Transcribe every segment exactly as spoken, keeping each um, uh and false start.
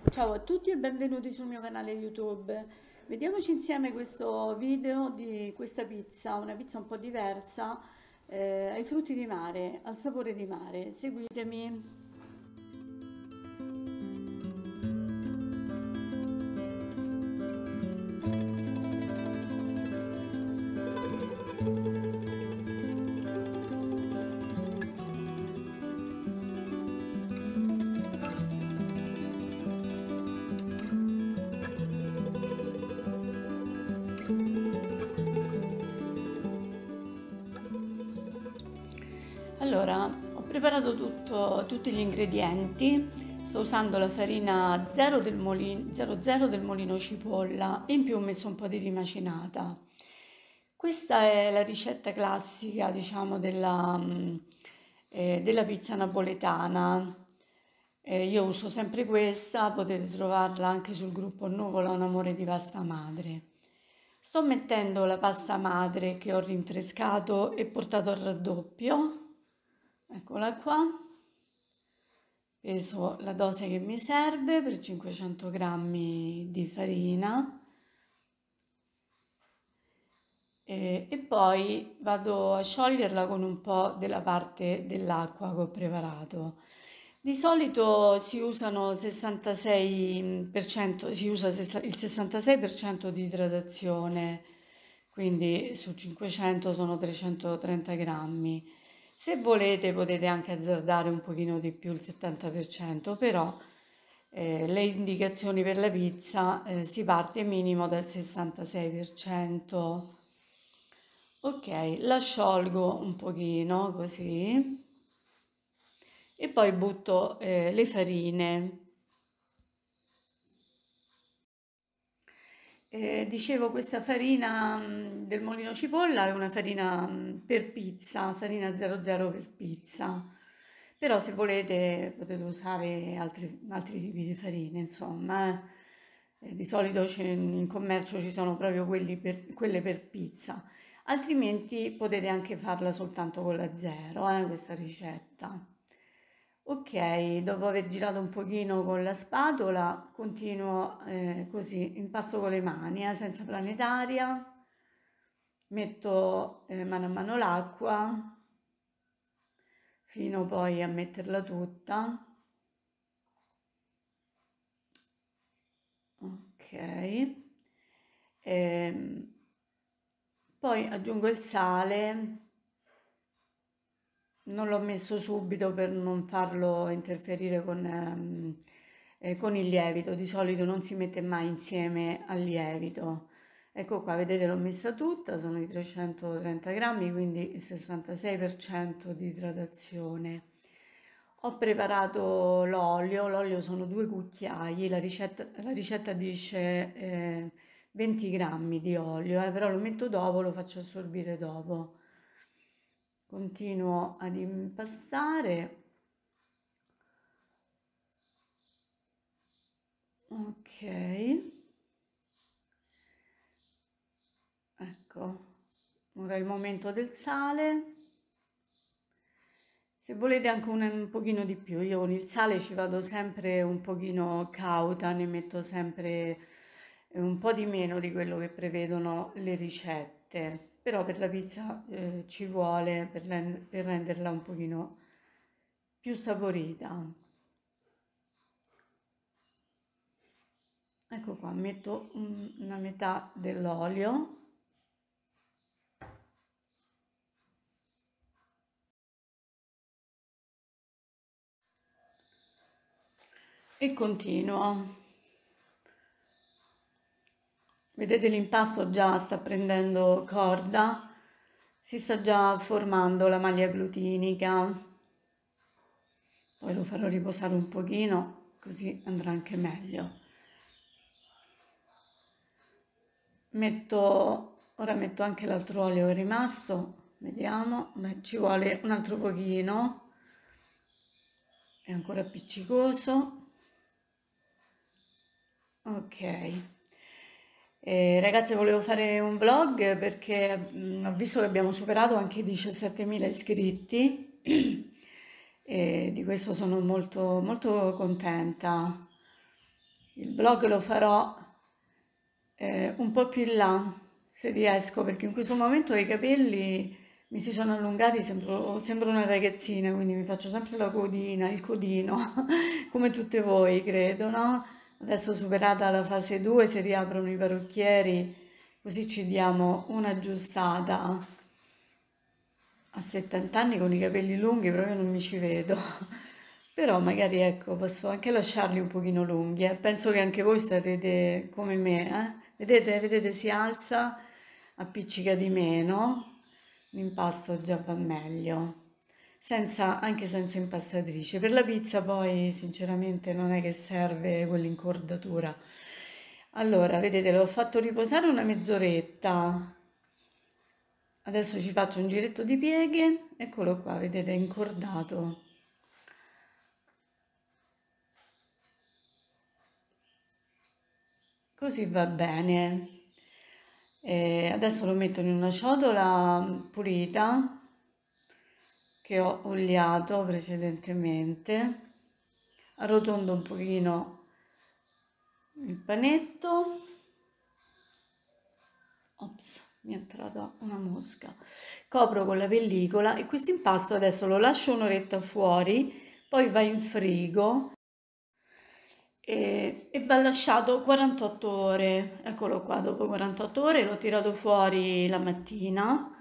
Ciao a tutti e benvenuti sul mio canale YouTube. Vediamoci insieme questo video di questa pizza, una pizza un po' diversa, eh, ai frutti di mare, al sapore di mare. Seguitemi. Allora, ho preparato tutto- tutti gli ingredienti. Sto usando la farina zero del molino, zero zero del Molino Cipolla e in più ho messo un po' di rimacinata. Questa è la ricetta classica, diciamo, della, mm, eh, della pizza napoletana. Eh, io uso sempre questa, potete trovarla anche sul gruppo Nuvola, un amore di pasta madre. Sto mettendo la pasta madre che ho rinfrescato e portato al raddoppio. Eccola qua. Peso la dose che mi serve per cinquecento grammi di farina e, e poi vado a scioglierla con un po' della parte dell'acqua che ho preparato. Di solito si usano sessantasei per cento, si usa sessa- il sessantasei per cento di idratazione, quindi su cinquecento sono trecentotrenta grammi. Se volete potete anche azzardare un pochino di più il settanta per cento, però eh, le indicazioni per la pizza eh, si parte minimo dal sessantasei per cento. Ok, la sciolgo un pochino così e poi butto eh, le farine. Eh, dicevo, questa farina mh, del Molino Cipolla è una farina mh, per pizza, farina zero zero per pizza. Però se volete potete usare altri, altri tipi di farine, insomma. eh. Eh, di solito c'è- in commercio ci sono proprio quelli per- quelle per pizza. Altrimenti potete anche farla soltanto con la zero, eh, questa ricetta. Ok, dopo aver girato un pochino con la spatola, continuo eh, così, impasto con le mani, eh, senza planetaria, metto eh, mano a mano l'acqua fino poi a metterla tutta. Ok, Ehm, poi aggiungo il sale. Non l'ho messo subito per non farlo interferire con, ehm, eh, con il lievito, di solito non si mette mai insieme al lievito. Ecco qua, vedete l'ho messa tutta, sono i trecentotrenta grammi, quindi il sessantasei per cento di idratazione. Ho preparato l'olio, l'olio sono due cucchiai, la ricetta, la ricetta dice eh, venti grammi di olio, eh, però lo metto dopo, lo faccio assorbire dopo. Continuo ad impastare. Ok, ecco, ora è il momento del sale. Se volete anche un, un pochino di più, io con il sale ci vado sempre un pochino cauta, ne metto sempre eh, un po' di meno di quello che prevedono le ricette, però per la pizza eh, ci vuole per, ren- per renderla un pochino più saporita. Ecco qua, metto un- una metà dell'olio e continuo. Vedete l'impasto già sta prendendo corda, si sta già formando la maglia glutinica. Poi lo farò riposare un pochino, così andrà anche meglio. Metto, ora metto anche l'altro olio che è rimasto, vediamo, beh, ci vuole un altro pochino, è ancora appiccicoso. Ok. Eh, ragazzi, volevo fare un vlog perché mm, ho visto che abbiamo superato anche i diciassettemila iscritti e di questo sono molto, molto contenta. Il vlog lo farò eh, un po' più in là, se riesco, perché in questo momento i capelli mi si sono allungati, sembro, sembro una ragazzina, quindi mi faccio sempre la codina, il codino, come tutte voi, credo, no? Adesso superata la fase due si riaprono i parrucchieri, così ci diamo un'aggiustata. A settanta anni con i capelli lunghi proprio non mi ci vedo. Però magari ecco, posso anche lasciarli un pochino lunghi. eh. Penso che anche voi starete come me, eh? Vedete, vedete, si alza, appiccica di meno, l'impasto già va meglio. Senza, anche senza impastatrice. Per la pizza poi sinceramente non è che serve quell'incordatura. Allora, vedete, l'ho fatto riposare una mezz'oretta. Adesso ci faccio un giretto di pieghe, eccolo qua, vedete, è incordato. Così va bene. E adesso lo metto in una ciotola pulita che ho oliato precedentemente. Arrotondo un pochino il panetto. Ops, mi è entrata una mosca. Copro con la pellicola e questo impasto adesso lo lascio un'oretta fuori, poi va in frigo e, e va lasciato quarantotto ore. Eccolo qua, dopo quarantotto ore l'ho tirato fuori la mattina,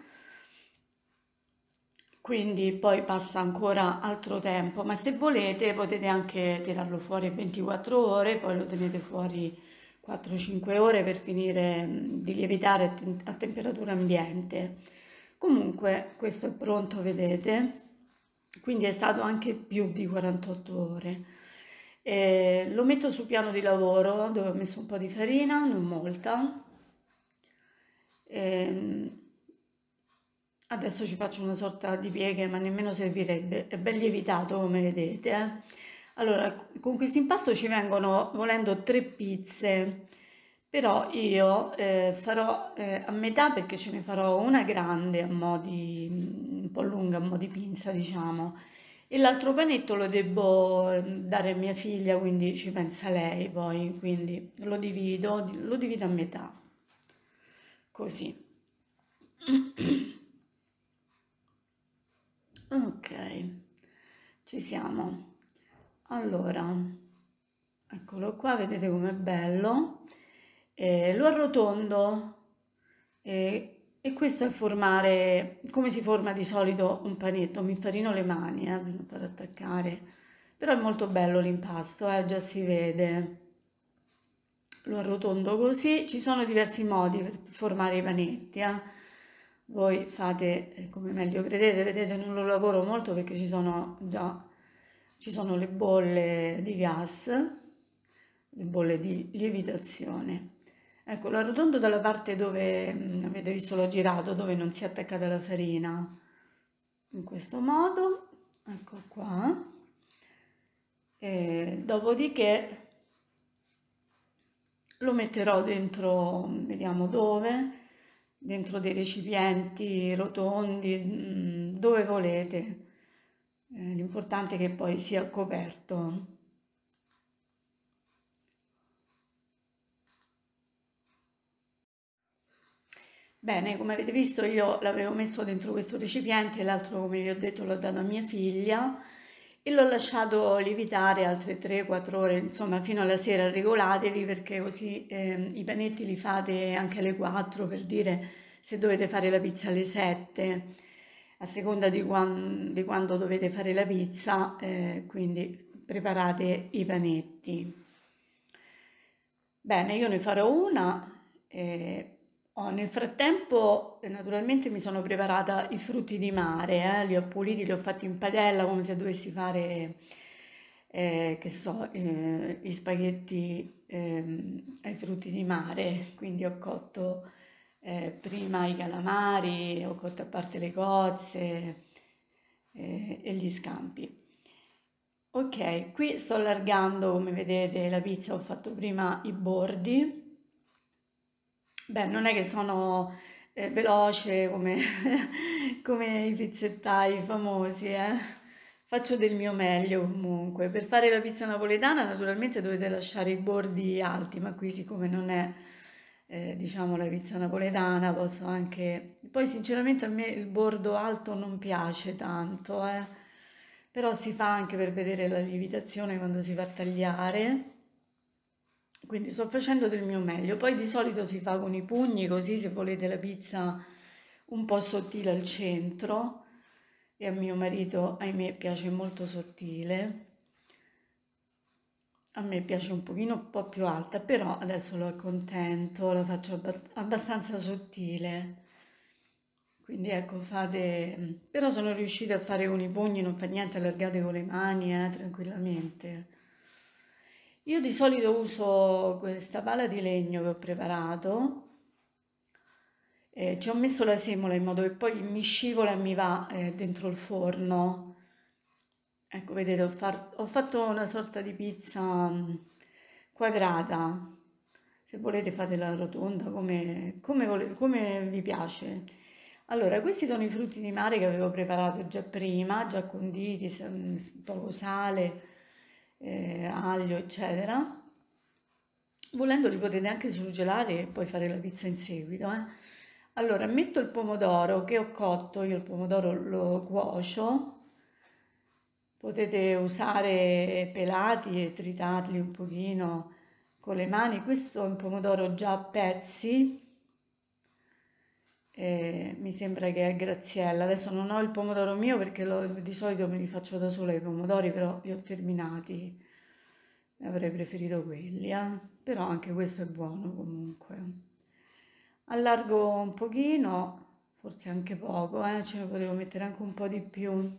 quindi poi passa ancora altro tempo, ma se volete potete anche tirarlo fuori ventiquattro ore, poi lo tenete fuori quattro cinque ore per finire mm, di lievitare a tem- a temperatura ambiente. Comunque questo è pronto, vedete, quindi è stato anche più di quarantotto ore. E lo metto sul piano di lavoro dove ho messo un po' di farina, non molta. Ehm, Adesso ci faccio una sorta di pieghe, ma nemmeno servirebbe, è ben lievitato come vedete. eh. Allora, con questo impasto ci vengono, volendo, tre pizze, però io eh, farò eh, a metà perché ce ne farò una grande a mo' di, un po' lunga, a mo' di pinza, diciamo, e l'altro panetto lo devo eh, dare a mia figlia, quindi ci pensa lei poi, quindi lo divido, lo divido a metà, così. Ok, ci siamo. Allora, eccolo qua, vedete com'è bello. Eh, lo arrotondo e, e questo è formare, come si forma di solito un panetto. Mi infarino le mani eh, per non far attaccare, però è molto bello l'impasto, eh, già si vede. Lo arrotondo così, ci sono diversi modi per formare i panetti, eh. Voi fate eh, come meglio credete, vedete non lo lavoro molto perché ci sono già ci sono le bolle di gas, le bolle di lievitazione. Ecco, lo arrotondo dalla parte dove, mm, avete visto, l'ho girato, dove non si è attaccata la farina, in questo modo, ecco qua. E dopodiché lo metterò dentro, vediamo dove, dentro dei recipienti rotondi, mm, dove volete. Eh, l'importante è che poi sia coperto. Bene, come avete visto io l'avevo messo dentro questo recipiente, l'altro come vi ho detto l'ho dato a mia figlia e l'ho lasciato lievitare altre tre quattro ore, insomma fino alla sera. Regolatevi perché così ehm, i panetti li fate anche alle quattro, per dire, se dovete fare la pizza alle sette, a seconda di, quan- di quando dovete fare la pizza, eh, quindi preparate i panetti. Bene, io ne farò una. eh, oh, nel frattempo, eh, naturalmente, mi sono preparata i frutti di mare, eh, li ho puliti, li ho fatti in padella come se dovessi fare, eh, che so, eh, gli spaghetti ehm, ai frutti di mare. Quindi ho cotto eh, prima i calamari, ho cotto a parte le cozze eh, e gli scampi. Ok, qui sto allargando, come vedete, la pizza, ho fatto prima i bordi. Beh, non è che sono eh, veloce come, come i pizzettai famosi, eh. Faccio del mio meglio comunque. Per fare la pizza napoletana naturalmente dovete lasciare i bordi alti, ma qui siccome non è, eh, diciamo, la pizza napoletana, posso anche... Poi sinceramente a me il bordo alto non piace tanto, eh. Però si fa anche per vedere la lievitazione quando si va a tagliare. Quindi sto facendo del mio meglio. Poi di solito si fa con i pugni, così se volete la pizza un po' sottile al centro. E a mio marito, ahimè, piace molto sottile. A me piace un pochino un po' più alta, però adesso lo accontento, la faccio abba- abbastanza sottile. Quindi ecco, fate... Però sono riuscita a fare con i pugni, non fa niente, allargate con le mani, eh, tranquillamente. Io di solito uso questa pala di legno che ho preparato. Eh, ci ho messo la semola in modo che poi mi scivola e mi va eh, dentro il forno. Ecco, vedete, ho, far- ho fatto una sorta di pizza mm, quadrata. Se volete fatela rotonda, come, come vole- come vi piace. Allora, questi sono i frutti di mare che avevo preparato già prima, già conditi, sa- mm, poco sale, eh, aglio, eccetera. Volendo li potete anche surgelare e poi fare la pizza in seguito, eh. Allora, metto il pomodoro che ho cotto, io il pomodoro lo cuocio. Potete usare pelati e tritarli un pochino con le mani. Questo è un pomodoro già a pezzi, eh, mi sembra che è Graziella. Adesso non ho il pomodoro mio perché lo- di solito me li faccio da sola i pomodori, però li ho terminati. Avrei preferito quelli, eh. Però anche questo è buono comunque. Allargo un pochino, forse anche poco, eh, ce ne potevo mettere anche un po' di più.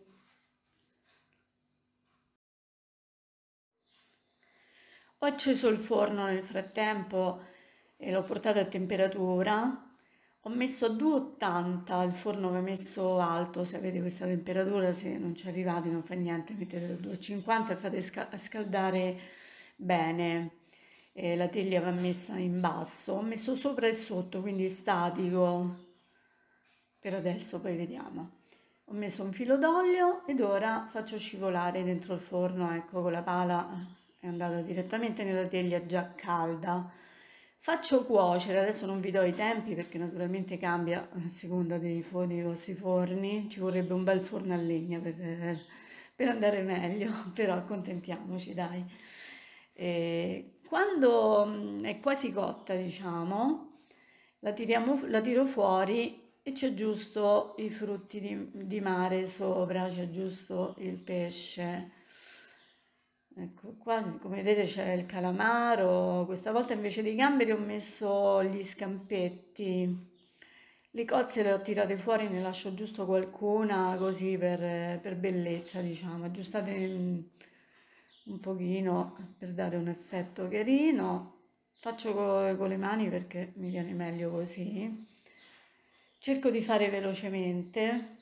Ho acceso il forno nel frattempo e l'ho portato a temperatura. Ho messo a duecentottanta, il forno va messo alto, se avete questa temperatura, se non ci arrivate non fa niente, mettete a duecentocinquanta e fate sca- scaldare bene. E la teglia va messa in basso. Ho messo sopra e sotto, quindi statico. Per adesso, poi vediamo. Ho messo un filo d'olio ed ora faccio scivolare dentro il forno, ecco, con la pala è andata direttamente nella teglia già calda. Faccio cuocere, adesso non vi do i tempi perché naturalmente cambia a seconda dei, fo- dei vostri forni, ci vorrebbe un bel forno a legna per, per andare meglio, però accontentiamoci, dai. E quando mm, è quasi cotta, diciamo, la tiriamo, la tiro fuori e ci aggiusto i frutti di, di mare sopra, ci aggiusto il pesce. Ecco, qua come vedete c'è il calamaro, questa volta invece dei gamberi ho messo gli scampetti. Le cozze le ho tirate fuori, ne lascio giusto qualcuna così per, per bellezza, diciamo, aggiustate un, un pochino per dare un effetto carino. Faccio co- con le mani perché mi viene meglio così. Cerco di fare velocemente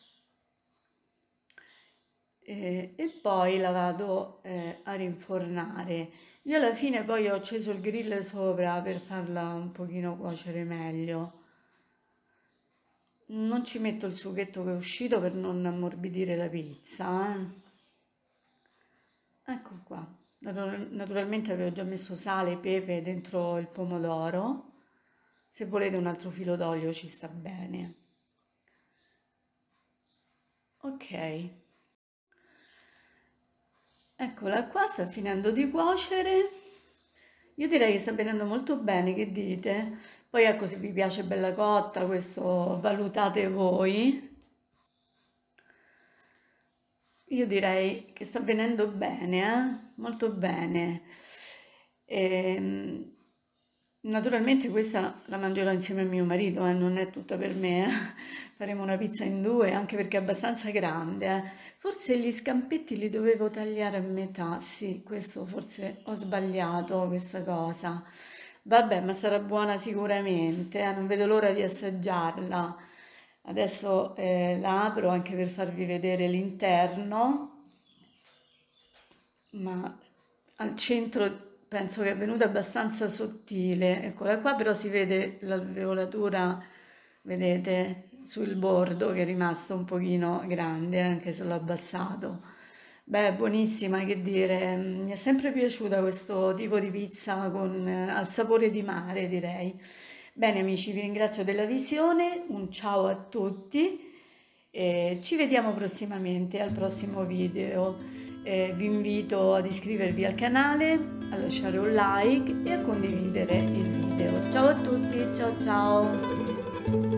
eh, e poi la vado eh, a rinfornare. Io alla fine poi ho acceso il grill sopra per farla un pochino cuocere meglio. Non ci metto il sughetto che è uscito per non ammorbidire la pizza, eh. Ecco qua. Natur- Naturalmente avevo già messo sale e pepe dentro il pomodoro. Se volete un altro filo d'olio ci sta bene. Ok. Eccola qua, sta finendo di cuocere. Io direi che sta venendo molto bene, che dite? Poi ecco, se vi piace bella cotta, questo valutate voi. Io direi che sta venendo bene, eh? Molto bene. Ehm, naturalmente questa la mangerò insieme a mio marito, eh, non è tutta per me, eh. Faremo una pizza in due, anche perché è abbastanza grande, eh. Forse gli scampetti li dovevo tagliare a metà, sì, questo forse ho sbagliato questa cosa. Vabbè, ma sarà buona sicuramente, eh, non vedo l'ora di assaggiarla. Adesso eh, la apro anche per farvi vedere l'interno, ma al centro penso che è venuta abbastanza sottile. Eccola qua, però si vede l'alveolatura, vedete, sul bordo che è rimasto un pochino grande, anche se l'ho abbassato. Beh, buonissima, che dire, mi è sempre piaciuta questo tipo di pizza con, eh, al sapore di mare, direi. Bene, amici, vi ringrazio della visione, un ciao a tutti e ci vediamo prossimamente al prossimo video. Eh, vi invito ad iscrivervi al canale, a lasciare un like e a condividere il video. Ciao a tutti, ciao ciao!